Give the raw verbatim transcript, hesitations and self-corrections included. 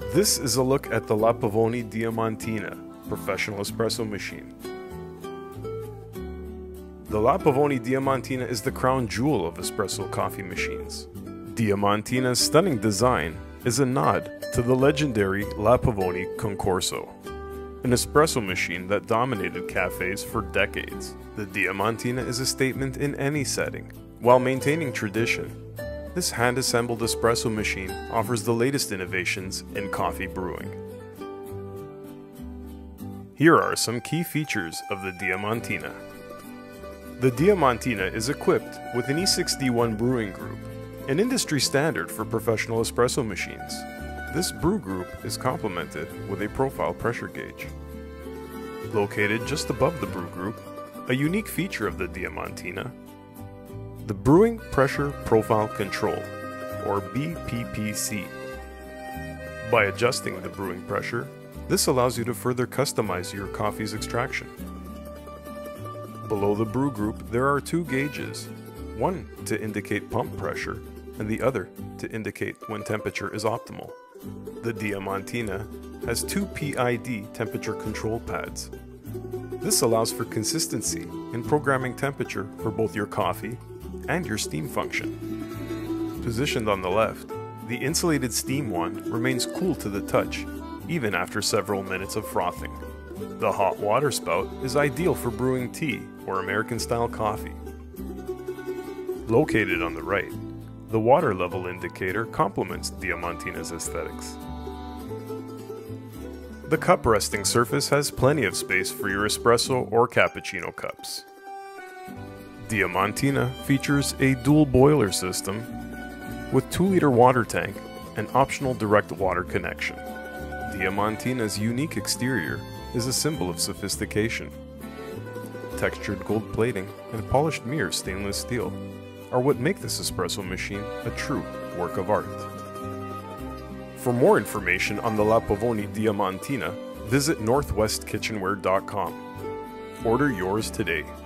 This is a look at the La Pavoni Diamantina professional espresso machine. The La Pavoni Diamantina is the crown jewel of espresso coffee machines. Diamantina's stunning design is a nod to the legendary La Pavoni Concorso, an espresso machine that dominated cafes for decades. The Diamantina is a statement in any setting. While maintaining tradition, this hand-assembled espresso machine offers the latest innovations in coffee brewing. Here are some key features of the Diamantina. The Diamantina is equipped with an E six D one brewing group, an industry standard for professional espresso machines. This brew group is complemented with a profile pressure gauge. Located just above the brew group, a unique feature of the Diamantina, the Brewing Pressure Profile Control, or B P P C. By adjusting the brewing pressure, this allows you to further customize your coffee's extraction. Below the brew group, there are two gauges, one to indicate pump pressure and the other to indicate when temperature is optimal. The Diamantina has two P I D temperature control pads. This allows for consistency in programming temperature for both your coffee and your steam function. Positioned on the left, the insulated steam wand remains cool to the touch, even after several minutes of frothing. The hot water spout is ideal for brewing tea or American-style coffee. Located on the right, the water level indicator complements Diamantina's aesthetics. The cup resting surface has plenty of space for your espresso or cappuccino cups. Diamantina features a dual boiler system with two liter water tank and optional direct water connection. Diamantina's unique exterior is a symbol of sophistication. Textured gold plating and polished mirror stainless steel are what make this espresso machine a true work of art. For more information on the La Pavoni Diamantina, visit northwest kitchenware dot com. Order yours today.